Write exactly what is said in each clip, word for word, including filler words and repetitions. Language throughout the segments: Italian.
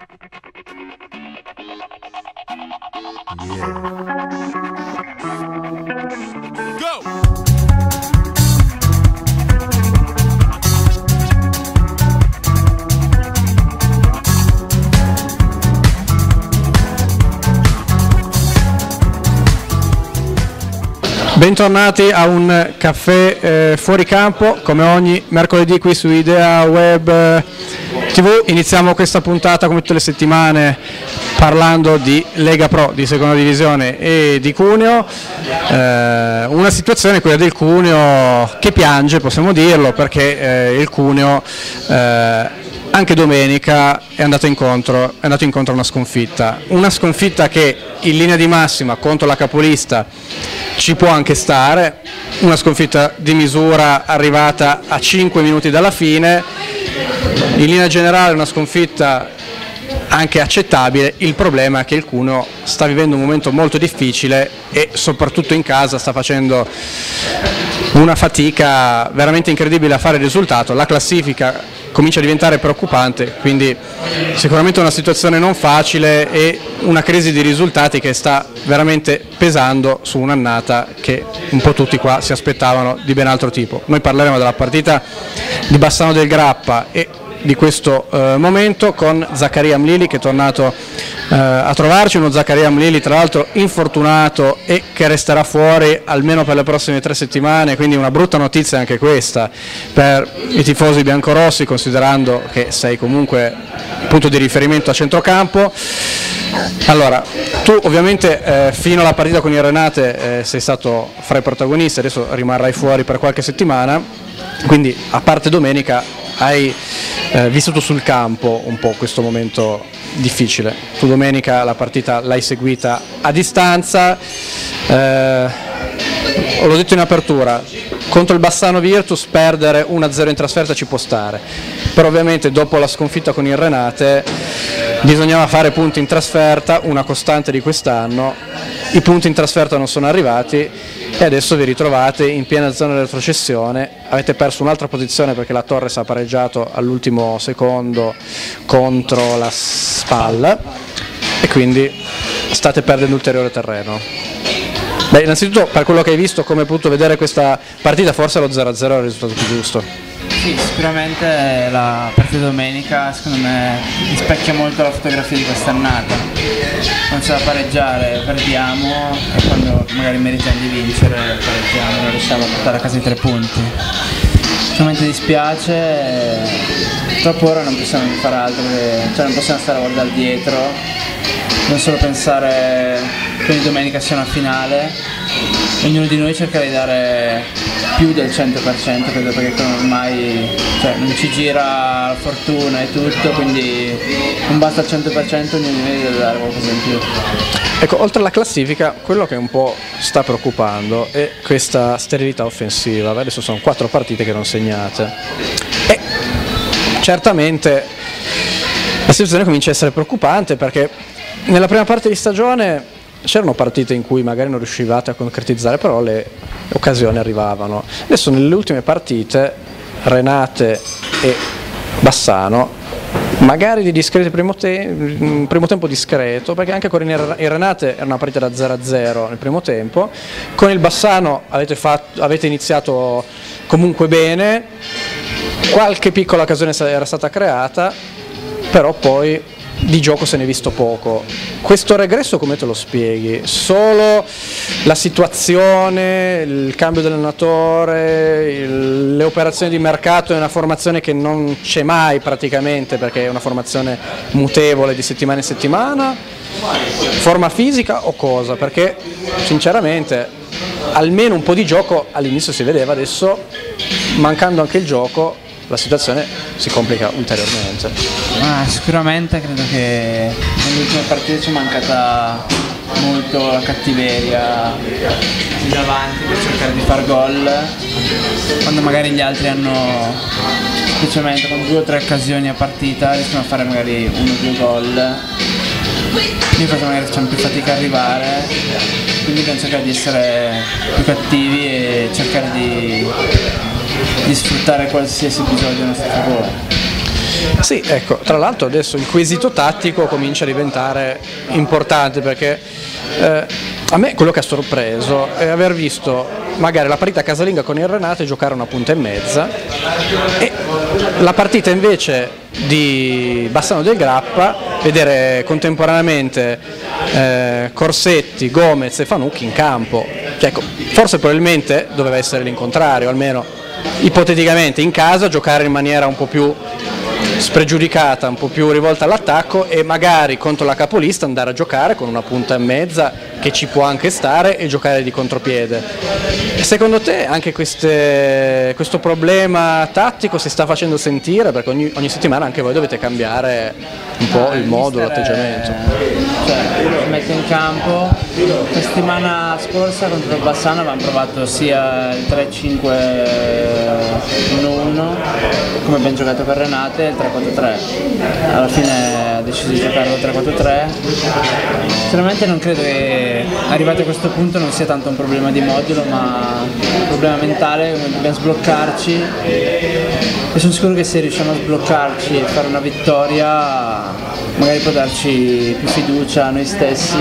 Bentornati a un caffè eh, fuori campo, come ogni mercoledì qui su Idea Web tivù. Iniziamo questa puntata come tutte le settimane parlando di Lega Pro, di seconda divisione e di Cuneo, eh, una situazione, quella del Cuneo, che piange, possiamo dirlo, perché eh, il Cuneo eh, anche domenica è andato incontro, è andato incontro a una sconfitta, una sconfitta che in linea di massima contro la capolista ci può anche stare, una sconfitta di misura arrivata a cinque minuti dalla fine, in linea generale una sconfitta anche accettabile. Il problema è che il Cuneo sta vivendo un momento molto difficile e soprattutto in casa sta facendo una fatica veramente incredibile a fare il risultato. La classifica comincia a diventare preoccupante, quindi sicuramente una situazione non facile e una crisi di risultati che sta veramente pesando su un'annata che un po' tutti qua si aspettavano di ben altro tipo. Noi parleremo della partita di Bassano del Grappa e di questo eh, momento con Zaccaria Mlili, che è tornato eh, a trovarci, uno Zaccaria Mlili tra l'altro infortunato e che resterà fuori almeno per le prossime tre settimane, quindi una brutta notizia anche questa per i tifosi biancorossi, considerando che sei comunque punto di riferimento a centrocampo. Allora, tu ovviamente eh, fino alla partita con il Renate eh, sei stato fra i protagonisti, adesso rimarrai fuori per qualche settimana, quindi a parte domenica hai eh, vissuto sul campo un po' questo momento difficile. Tu domenica la partita l'hai seguita a distanza, eh, l'ho detto in apertura, contro il Bassano Virtus perdere uno a zero in trasferta ci può stare, però ovviamente dopo la sconfitta con il Renate bisognava fare punti in trasferta, una costante di quest'anno, i punti in trasferta non sono arrivati e adesso vi ritrovate in piena zona di retrocessione, avete perso un'altra posizione perché la Torres ha pareggiato all'ultimo secondo contro la Spal e quindi state perdendo ulteriore terreno. Beh, innanzitutto per quello che hai visto, come hai potuto vedere questa partita, forse lo zero a zero è il risultato più giusto. Sì, sicuramente la partita domenica secondo me rispecchia molto la fotografia di quest'annata. Quando c'è da pareggiare perdiamo e quando magari meritiamo di vincere pareggiamo, non riusciamo a portare a casa i tre punti. Sicuramente dispiace, purtroppo ora non possiamo fare altro, che, cioè non possiamo stare a guardare dietro, non solo pensare che ogni domenica sia una finale, ognuno di noi cerca di dare più del cento per cento, credo, perché ormai cioè, non ci gira la fortuna e tutto, quindi non basta il cento per cento, ognuno di noi deve dare qualcosa in più. Ecco, oltre alla classifica, quello che un po' sta preoccupando è questa sterilità offensiva. Adesso sono quattro partite che non segnate e certamente la situazione comincia a essere preoccupante, perché nella prima parte di stagione c'erano partite in cui magari non riuscivate a concretizzare, però le occasioni arrivavano. Adesso nelle ultime partite, Renate e Bassano, magari di discreto primo, te primo tempo discreto, perché anche con il Renate era una partita da zero a zero nel primo tempo, con il Bassano avete, fatto, avete iniziato comunque bene, qualche piccola occasione era stata creata, però poi di gioco se ne è visto poco. Questo regresso come te lo spieghi? Solo la situazione, il cambio dell'allenatore, il, le operazioni di mercato e una formazione che non c'è mai praticamente, perché è una formazione mutevole di settimana in settimana? Forma fisica o cosa? Perché sinceramente almeno un po' di gioco all'inizio si vedeva, adesso mancando anche il gioco la situazione si complica ulteriormente. Ah, sicuramente credo che nelle ultime partite ci è mancata molto la cattiveria più davanti per cercare di far gol, quando magari gli altri hanno, specialmente con due o tre occasioni a partita, riescono a fare magari uno o due gol, noi facciamo magari facciamo più fatica a arrivare, quindi dobbiamo cercare di essere più cattivi e cercare di di sfruttare qualsiasi episodio a nostro favore. Sì, ecco, tra l'altro adesso il quesito tattico comincia a diventare importante, perché eh, a me quello che ha sorpreso è aver visto magari la partita casalinga con il Renate giocare una punta e mezza e la partita invece di Bassano del Grappa vedere contemporaneamente eh, Corsetti, Gomez e Fanucchi in campo. Cioè, ecco, forse probabilmente doveva essere l'incontrario, almeno ipoteticamente in casa giocare in maniera un po' più spregiudicata, un po' più rivolta all'attacco, e magari contro la capolista andare a giocare con una punta e mezza che ci può anche stare e giocare di contropiede. Secondo te anche queste, questo problema tattico si sta facendo sentire? Perché ogni, ogni settimana anche voi dovete cambiare un po' il modo, l'atteggiamento. Cioè, si mette in campo. La settimana scorsa contro il Bassano avevamo provato sia il tre cinque uno uno come abbiamo giocato per Renate e il tre quattro tre. Alla fine ha deciso di giocare il tre quattro tre. Sinceramente non credo che arrivati a questo punto non sia tanto un problema di modulo, ma un problema mentale. Dobbiamo sbloccarci e sono sicuro che se riusciamo a sbloccarci e fare una vittoria magari può darci più fiducia a noi stessi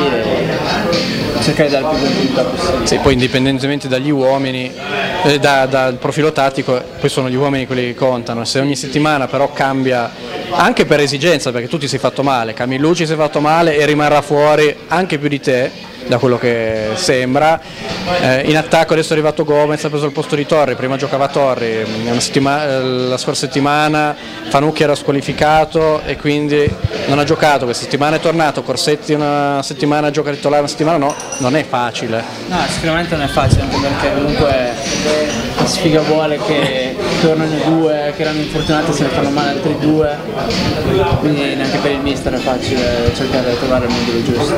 e cercare di dare più continuità possibile. Sì, poi indipendentemente dagli uomini, eh, da, dal profilo tattico, poi sono gli uomini quelli che contano. Se ogni settimana però cambia, anche per esigenza, perché tu ti sei fatto male, Camillucci si è fatto male e rimarrà fuori anche più di te, da quello che sembra. Eh, in attacco adesso è arrivato Gomez, ha preso il posto di Torri, prima giocava Torri, una settimana, la scorsa settimana Fanucchi era squalificato e quindi non ha giocato, questa settimana è tornato, Corsetti una settimana gioca titolare, una settimana no, non è facile. No, sicuramente non è facile, anche perché comunque la sfiga vuole che tornano i due, che erano infortunati, se ne fanno male altri due, quindi neanche per il mister è facile cercare di trovare il modulo giusto.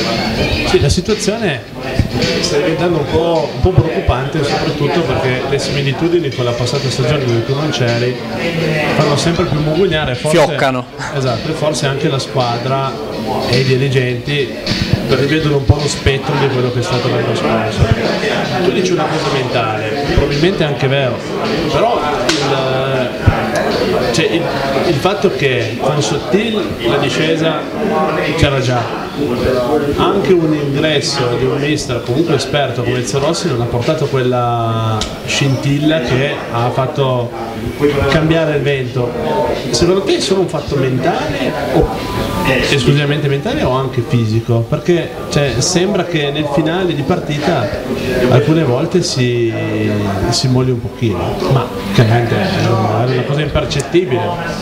Sì, la situazione sta diventando un po', un po' preoccupante, soprattutto perché le similitudini con la passata stagione dove tu non c'eri fanno sempre più mugugnare, forse, fioccano. Esatto, e forse anche la squadra e i dirigenti rivedono un po' lo spettro di quello che è stato l'anno scorso. Tu dici una cosa mentale, probabilmente è anche vero, però il, cioè il, il fatto che con Sottil la discesa c'era già, anche un ingresso di un mister comunque esperto come Zerossi non ha portato quella scintilla che ha fatto cambiare il vento. Secondo te è solo un fatto mentale o esclusivamente mentale o anche fisico? Perché cioè, sembra che nel finale di partita alcune volte si, si molli un pochino, ma chiaramente è una, è una cosa impercettibile.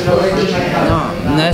No,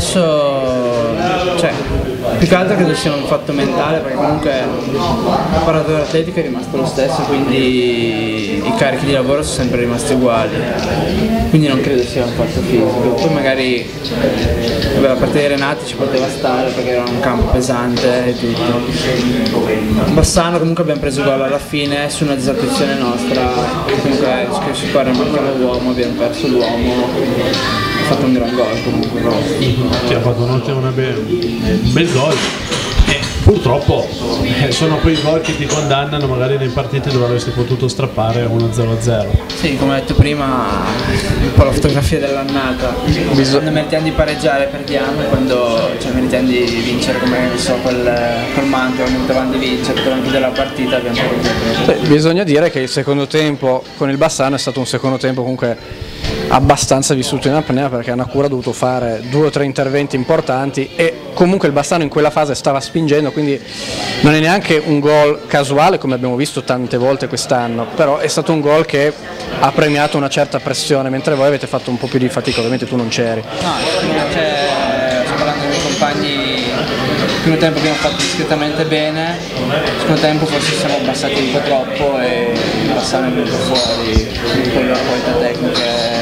adesso cioè più che altro credo sia un fatto mentale, perché comunque il paratore atletico è rimasto lo stesso, quindi i carichi di lavoro sono sempre rimasti uguali, quindi non credo sia un fatto fisico. Poi magari vabbè, la partita di Renati ci poteva stare perché era un campo pesante e tutto. Bassano comunque abbiamo preso gol alla fine su una disattenzione nostra, comunque su qua remarcava l'uomo, abbiamo perso l'uomo, ha fatto un gran gol comunque. Sì, ha fatto un ottimo, un bel gol e purtroppo eh, sono quei gol che ti condannano magari nei partiti dove avresti potuto strappare uno zero a zero. Sì, come ho detto prima, un po' la fotografia dell'annata. Quando meritiamo di pareggiare perdiamo, e quando cioè, meritiamo di vincere come so, col, col Mantova, mettevamo di vincere, per la della partita abbiamo perduto. Bisogna dire che il secondo tempo con il Bassano è stato un secondo tempo comunque abbastanza vissuto in apnea, perché Anacura ha dovuto fare due o tre interventi importanti e comunque il Bassano in quella fase stava spingendo, quindi non è neanche un gol casuale come abbiamo visto tante volte quest'anno, però è stato un gol che ha premiato una certa pressione, mentre voi avete fatto un po' più di fatica, ovviamente tu non c'eri. No, cioè, sto parlando con i miei compagni, il primo tempo abbiamo fatto discretamente bene, il secondo tempo forse siamo abbassati un po' troppo e il Bassano è venuto fuori con le qualità tecniche.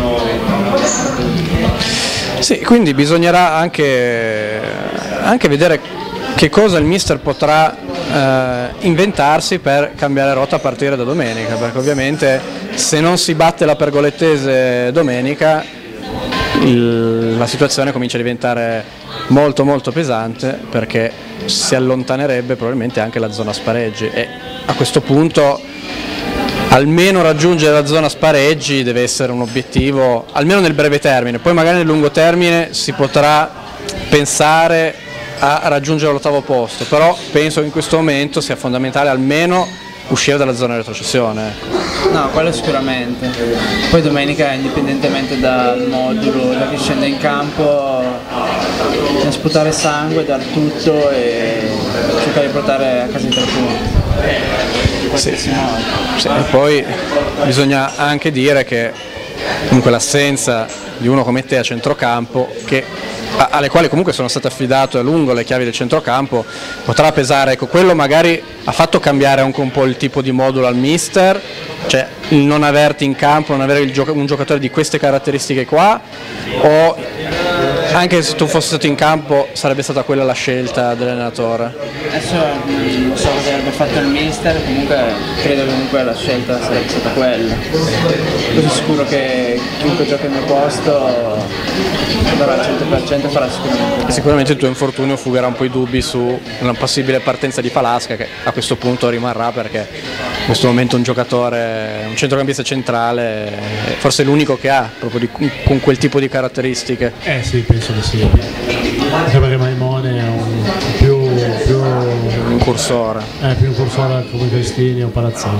Sì, quindi bisognerà anche, anche vedere che cosa il mister potrà eh, inventarsi per cambiare rotta a partire da domenica, perché ovviamente se non si batte la Pergolettese domenica il, la situazione comincia a diventare molto molto pesante, perché si allontanerebbe probabilmente anche la zona spareggi e a questo punto almeno raggiungere la zona spareggi deve essere un obiettivo, almeno nel breve termine, poi magari nel lungo termine si potrà pensare a raggiungere l'ottavo posto, però penso che in questo momento sia fondamentale almeno uscire dalla zona di retrocessione. No, quello sicuramente. Poi domenica, indipendentemente dal modulo, da chi scende in campo, bisogna sputare sangue, dar tutto e cercare di portare a casa i tre punti. Sì. Sì. E poi bisogna anche dire che comunque l'assenza di uno come te a centrocampo, che, a, alle quali comunque sono state affidate a lungo le chiavi del centrocampo, potrà pesare. Ecco, quello magari ha fatto cambiare anche un po' il tipo di modulo al mister, cioè il non averti in campo, non avere il gioc- un giocatore di queste caratteristiche qua, o anche se tu fossi stato in campo sarebbe stata quella la scelta dell'allenatore? Adesso non so cosa avrebbe fatto il mister, comunque credo che comunque la scelta sarebbe stata quella. Sono sicuro che chiunque gioca al mio posto darà al cento per cento e farà sicuramente. Sicuramente il tuo infortunio fugherà un po' i dubbi su una possibile partenza di Falasca, che a questo punto rimarrà perché in questo momento un giocatore, un centrocampista centrale, forse è l'unico che ha proprio di, con quel tipo di caratteristiche. Eh sì, penso di sì. Anche perché Maimone è un più, più un cursore. È più un cursore come Cristini o Palazzano.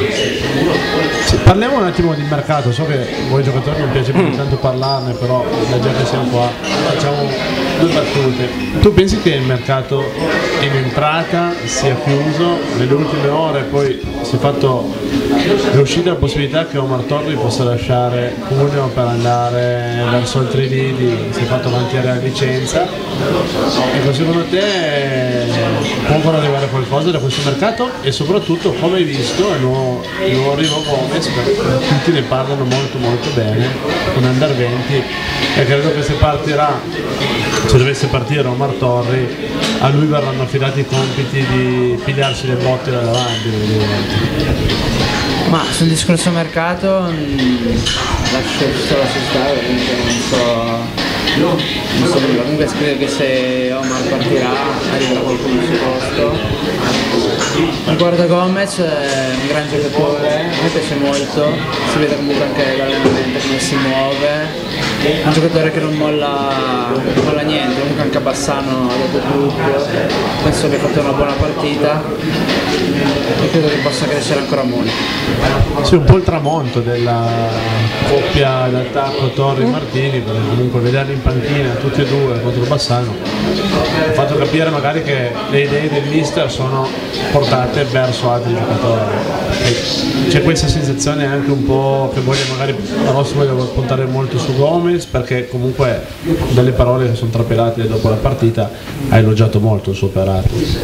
Sì, parliamo un attimo di mercato, so che voi giocatori non piace più tanto parlarne, però da già che siamo qua facciamo due battute. Tu pensi che il mercato in entrata sia chiuso? Nelle ultime ore poi si è fatto, è uscita la possibilità che Omar Torri possa lasciare Cuneo per andare verso altri lidi, si è fatto avantiare a Vicenza. Ecco, secondo te può ancora arrivare qualcosa da questo mercato? E soprattutto, come hai visto, il nuovo, il nuovo arrivo Gomez, tutti ne parlano molto molto bene con Under venti, e credo che se partirà, se dovesse partire Omar Torri, a lui verranno affidati i compiti di pigliarsi le botte da davanti. Ma sul discorso mercato lascio la società, comunque non so. Non so nulla, comunque credo che se Omar partirà arriverà qualcuno al suo posto. Riguardo Gomez, è un gran giocatore, a me piace molto, si vede comunque anche dall'allenamento come si muove, è un giocatore che non molla, non molla niente, comunque anche a Bassano ha dato tutto, penso che ha fatto una buona partita e credo che possa crescere ancora molto. Sì, un po' il tramonto della coppia d'attacco Torri-Martini, perché comunque vederli in panchina tutti e due contro Bassano ha fatto capire magari che le idee del mister sono portate verso altri giocatori. E c'è questa sensazione anche un po' che voglia magari Rossi voglia puntare molto su Gomez, perché comunque dalle parole che sono trapelate dopo la partita ha elogiato molto il suo operato.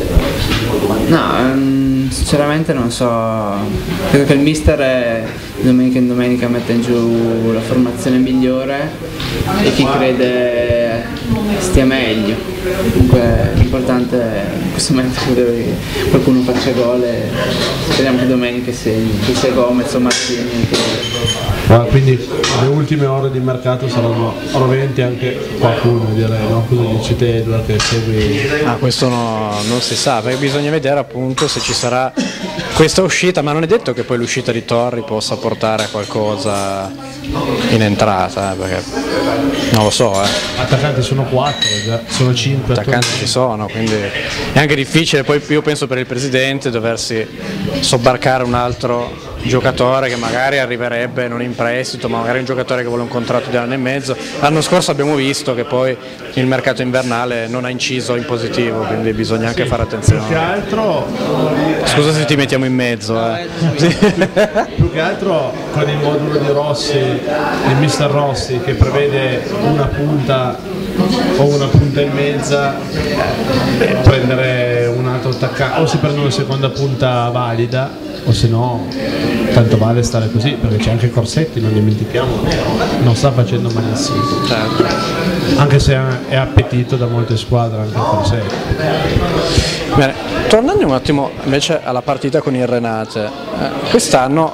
No, um, sinceramente non so, credo che il mister è, domenica in domenica mette in giù la formazione migliore e chi crede stia meglio. Comunque l'importante in questo momento è che qualcuno faccia gol e speriamo che domenica segni, che sia Gomez o Martini. Ma quindi le ultime ore di mercato saranno roventi anche qualcuno, direi, no? Cosa dici te, Edward, che segui? Ah, questo no, non si sa, perché bisogna vedere appunto se ci sarà questa uscita, ma non è detto che poi l'uscita di Torri possa portare a qualcosa in entrata, eh, perché non lo so. Eh. Attaccanti sono quattro, sono cinque. Attaccanti ci sono, quindi è anche difficile, poi io penso per il presidente doversi sobbarcare un altro giocatore che magari arriverebbe non in prestito, ma magari un giocatore che vuole un contratto di un anno e mezzo. L'anno scorso abbiamo visto che poi il mercato invernale non ha inciso in positivo, quindi bisogna anche sì, fare attenzione. Più che altro, scusa se ti mettiamo in mezzo. Eh. Più che altro con il modulo di Rossi, il mister Rossi, che prevede una punta o una punta e mezza, eh, prendere un altro attaccante, o si prende una seconda punta valida, o se no tanto vale stare così, perché c'è anche Corsetti, non dimentichiamo, non sta facendo malissimo, Certo. anche se è appetito da molte squadre anche Corsetti. Bene, tornando un attimo invece alla partita con il Renate, eh, quest'anno,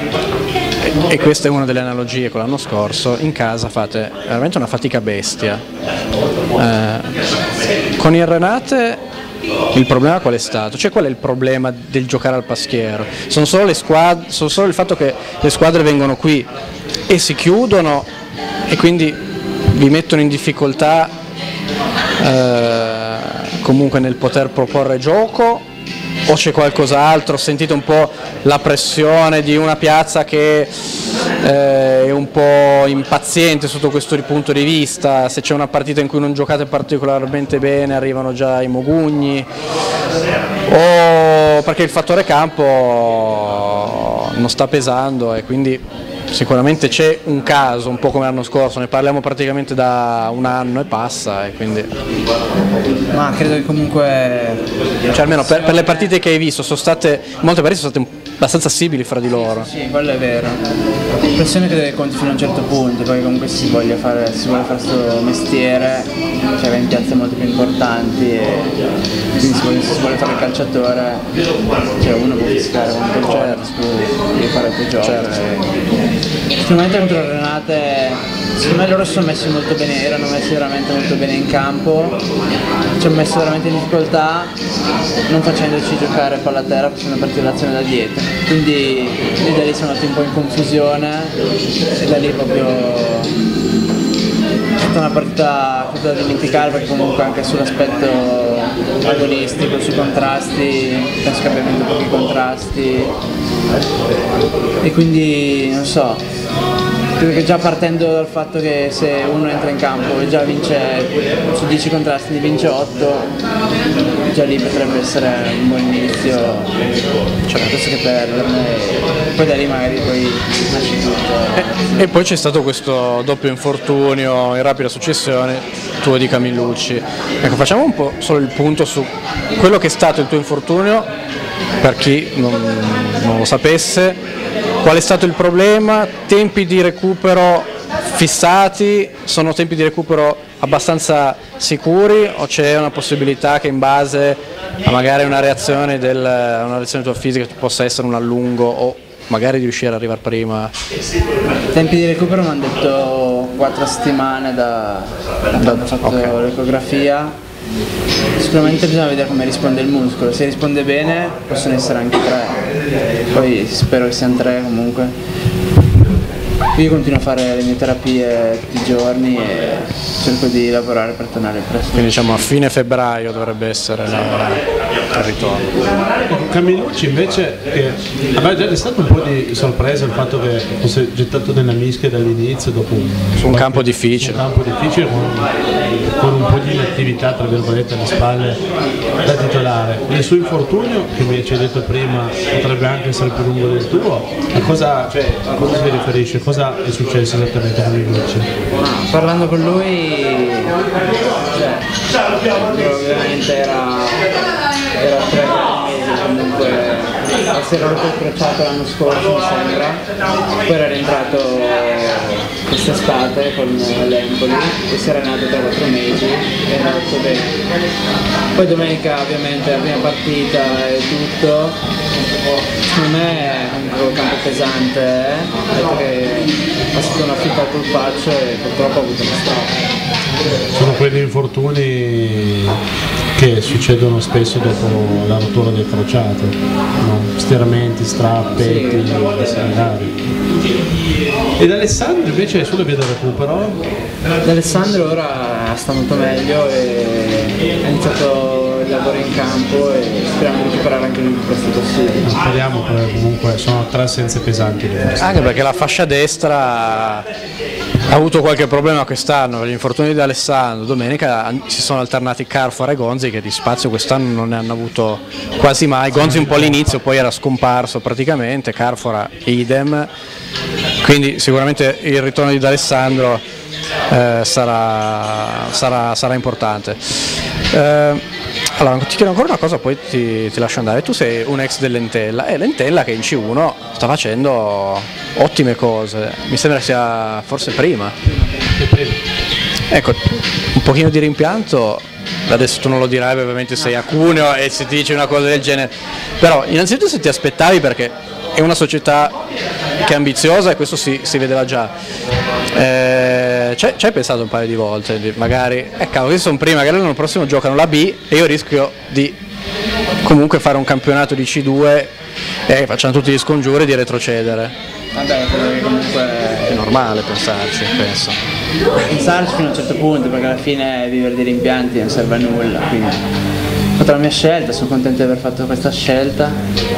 e questa è una delle analogie con l'anno scorso, in casa fate veramente una fatica bestia. Eh, con il Renate il problema qual è stato? Cioè qual è il problema del giocare al Paschiero? Sono solo, le squadre, sono solo il fatto che le squadre vengono qui e si chiudono e quindi vi mettono in difficoltà eh, comunque nel poter proporre gioco, o c'è qualcos'altro? Sentite un po' la pressione di una piazza che eh, è un po' impaziente sotto questo punto di vista, se c'è una partita in cui non giocate particolarmente bene arrivano già i mogugni, o perché il fattore campo non sta pesando e quindi sicuramente c'è un caso, un po' come l'anno scorso, ne parliamo praticamente da un anno e passa e quindi... Ma credo che comunque... Cioè almeno per, per le partite che hai visto, sono state, molte partite sono state abbastanza simili fra di loro. Sì, quello è vero. L'impressione credo che conti fino a un certo punto, poi comunque si voglia fare, si vuole fare questo mestiere, cioè in piazze molto più importanti e quindi si vuole, si vuole fare il calciatore, cioè uno può fiscare quanto vuole, può fare il tuo gioco. Certo. Sicuramente contro le Renate, secondo me loro si sono messi molto bene, erano messi veramente molto bene in campo, ci hanno messo veramente in difficoltà non facendoci giocare palla a terra, facendo partire l'azione da dietro, quindi lì da lì sono andati un po' in confusione e da lì proprio è stata una partita da dimenticare, perché comunque anche sull'aspetto agonistico, sui contrasti, penso che abbia vinto pochi contrasti e quindi non so, credo che già partendo dal fatto che se uno entra in campo e già vince su dieci contrasti ne vince otto, già lì potrebbe essere un buon inizio, cioè piuttosto che perderne, poi da lì magari poi nasce tutto. E, e poi c'è stato questo doppio infortunio in rapida successione tuo di Camillucci. Ecco, facciamo un po' solo il punto su quello che è stato il tuo infortunio, per chi non, non lo sapesse, qual è stato il problema, tempi di recupero fissati, sono tempi di recupero abbastanza sicuri o c'è una possibilità che in base a magari una reazione, del, una reazione tua fisica possa essere un allungo o magari di riuscire ad arrivare prima? Tempi di recupero mi hanno detto quattro settimane da quando ho fatto okay. l'ecografia. Sicuramente bisogna vedere come risponde il muscolo, se risponde bene possono essere anche tre, poi spero che siano tre comunque. Io continuo a fare le mie terapie tutti i giorni e cerco di lavorare per tornare presto. Quindi diciamo a fine febbraio dovrebbe essere la, il ritorno. Camillucci invece, che aveva già stato un po' di sorpresa il fatto che fosse gettato nella mischia dall'inizio dopo un, su un campo difficile, un campo difficile con, con un po' di inattività tra virgolette alle spalle da titolare. Il suo infortunio, che mi ci hai detto prima, potrebbe anche essere più lungo del tuo, a cosa, cioè, a cosa si riferisce? Cosa è successo esattamente con Camillucci? Parlando con lui, cioè, ovviamente era, era tre mesi, comunque si era rotto il crociato l'anno scorso mi sembra, poi era rientrato quest'estate con l'Empoli e si era allenato per quattro mesi e era tutto bene. Poi domenica ovviamente la prima partita e tutto, secondo me è un campo pesante, eh? Ha detto che ha stato una fitta al colpaccio e purtroppo ha avuto una strappa. Sono quegli infortuni che succedono spesso dopo la rottura del crociato, no? Stiramenti, strappetti, sì. Ed Alessandro invece è sulla via del recupero? Alessandro ora sta molto meglio e ha iniziato il lavoro in campo e speriamo di recuperare anche lui il più presto possibile. Speriamo, perché comunque sono tre assenze pesanti. Anche perché la fascia destra ha avuto qualche problema quest'anno, gli infortuni di Alessandro, domenica si sono alternati Carfor e Gonzi che di spazio quest'anno non ne hanno avuto quasi mai, Gonzi un po' all'inizio poi era scomparso praticamente, Carfor idem, quindi sicuramente il ritorno di Alessandro eh, sarà, sarà, sarà importante. Eh, allora ti chiedo ancora una cosa poi ti, ti lascio andare, tu sei un ex dell'Entella e l'Entella che in C uno sta facendo ottime cose, mi sembra sia forse prima. Ecco, un pochino di rimpianto, adesso tu non lo dirai, ovviamente sei a Cuneo e se ti dice una cosa del genere, però innanzitutto se ti aspettavi, perché è una società che è ambiziosa e questo si, si vedeva già, eh, eh, ci hai pensato un paio di volte, di, magari, eh cavolo, questi sono prima, magari l'anno prossimo giocano la B e io rischio di comunque fare un campionato di C due e facciamo tutti gli scongiuri di retrocedere. Vabbè, credo che comunque È normale pensarci, penso. pensarci fino a un certo punto, perché alla fine vivere di rimpianti non serve a nulla, quindi ho fatto la mia scelta, sono contento di aver fatto questa scelta,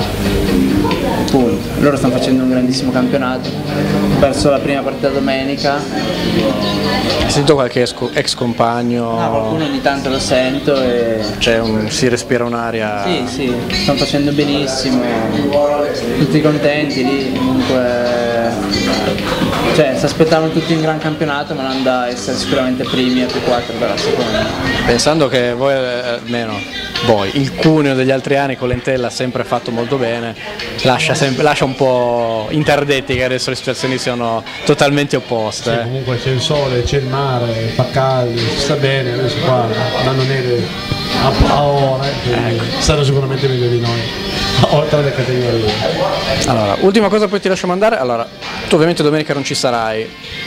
punto. Loro stanno facendo un grandissimo campionato, ho perso la prima partita domenica. Hai sentito qualche ex, ex compagno? Ah, qualcuno ogni tanto lo sento e... C'è un, si respira un'aria. Sì, sì, stanno facendo benissimo, tutti contenti lì, comunque, cioè si aspettavano tutti un gran campionato ma non da essere sicuramente primi a più quattro dalla seconda. Pensando che voi, almeno voi, il cuneo degli altri anni con l'Entella ha sempre fatto molto bene, lascia, sempre, lascia un po' interdetti che adesso le situazioni siano totalmente opposte. Sì, eh. comunque c'è il sole, c'è il mare, fa caldo, si sta bene, adesso qua danno neve a, a ore, ecco. Stanno sicuramente meglio di noi, oltre le categorie. Allora, ultima cosa poi ti lascio mandare, allora, tu ovviamente domenica non ci sarai,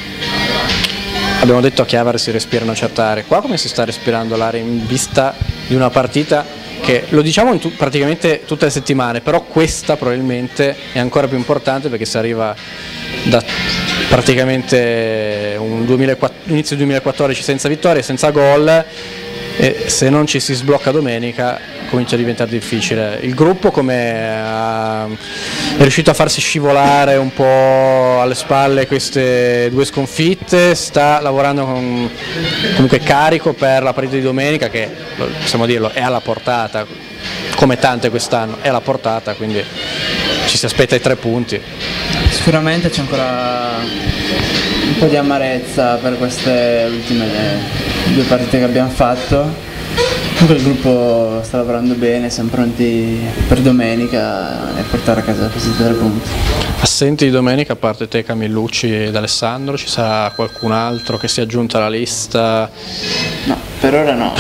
abbiamo detto a Chiavari si respira una certa aria, qua come si sta respirando l'aria in vista di una partita che lo diciamo in tu, praticamente tutte le settimane, però questa probabilmente è ancora più importante perché si arriva da praticamente un duemilaquattordici, inizio duemilaquattordici senza vittorie, senza gol, e se non ci si sblocca domenica comincia a diventare difficile. Il gruppo come è riuscito a farsi scivolare un po' alle spalle queste due sconfitte, sta lavorando con, comunque carico per la partita di domenica che, possiamo dirlo, è alla portata, come tante quest'anno, è alla portata, quindi ci si aspetta i tre punti. Sicuramente c'è ancora un po' di amarezza per queste ultime due partite che abbiamo fatto. Comunque il gruppo sta lavorando bene, siamo pronti per domenica e portare a casa questi tre punti. Assenti di domenica, a parte te, Camillucci ed Alessandro, ci sarà qualcun altro che si è aggiunto alla lista? No, per ora no.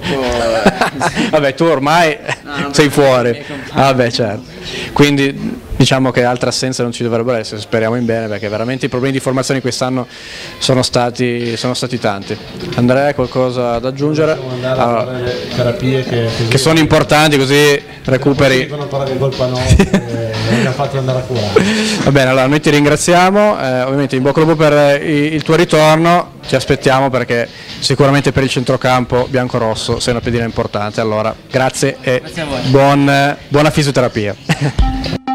Vabbè, tu ormai no, sei fuori. Vabbè, certo. Quindi diciamo che altre assenze non ci dovrebbero essere, speriamo in bene, perché veramente i problemi di formazione quest'anno sono stati, sono stati tanti. Andrea, qualcosa da aggiungere? Possiamo andare a fare le terapie che, che sono importanti, così recuperi. Dicono ancora che colpa nostra, che non ha fatto andare a curare. Va bene, allora noi ti ringraziamo, eh, ovviamente in bocca al lupo per il tuo ritorno, ti aspettiamo perché sicuramente per il centrocampo bianco-rosso sei una pedina importante, allora grazie e Grazie a voi. buon, buona fisioterapia.